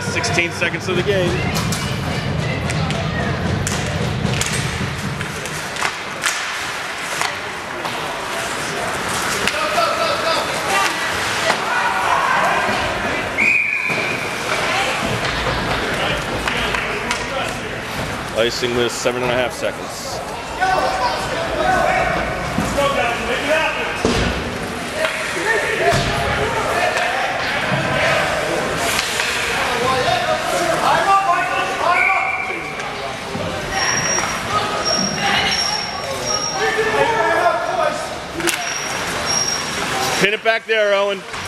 Last 16 seconds of the game. Icing with 7.5 seconds. Pin it back there, Owen.